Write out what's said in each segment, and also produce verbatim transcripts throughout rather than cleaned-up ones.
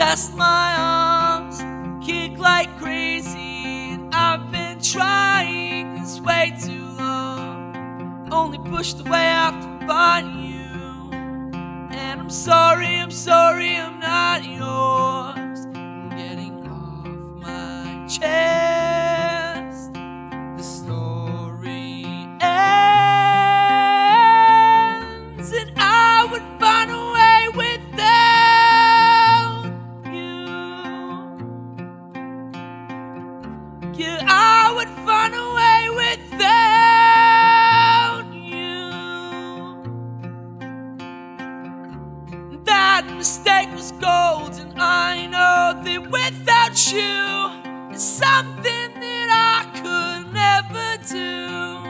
test my arms, kick like crazy, and I've been trying this way too long. Only pushed away after finding you, and I'm sorry, I'm sorry, I'm not yours. I'm getting off my chest. The story ends, and I would find a way without you. Yeah, I would find a way without you. That mistake was gold, and I know that without you, it's something that I could never do.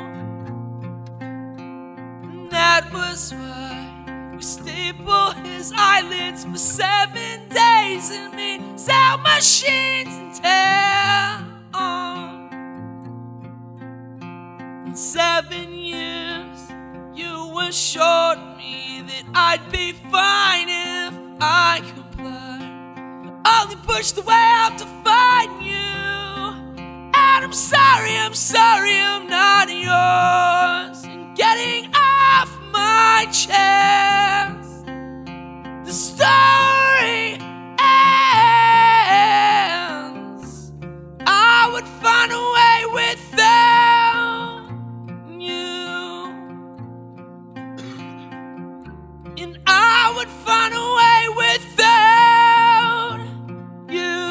And that was why we stapled his eyelids for seven days and made sound machines and tear on. In seven years, you assured me that I'd be fine if I complied. Only pushed away out to find you, and I'm sorry, I'm sorry, I'm not yours. And getting off my chest, the story ends. I would find a way without you, and I would find a way without you.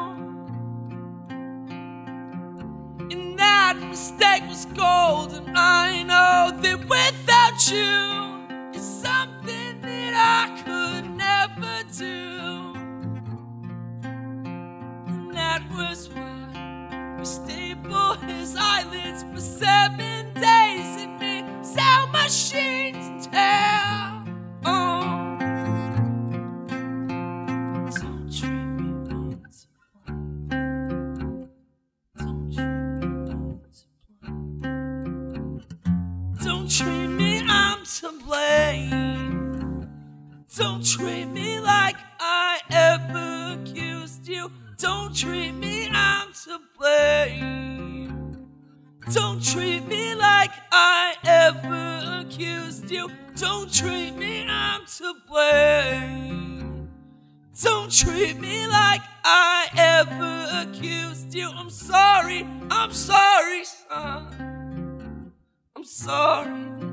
And that mistake was gold, and I know that without you, it's something that I could never do. And that was why we stapled his eyelids for seven days and made sound machines and tear on. Don't treat me Don't treat me, I'm to blame. Don't treat me like I ever accused you. Don't treat me, I'm to blame. Don't treat me like I ever accused you. Don't treat me, I'm to blame. Don't treat me like I ever accused you. I'm sorry, I'm sorry, son. I'm sorry.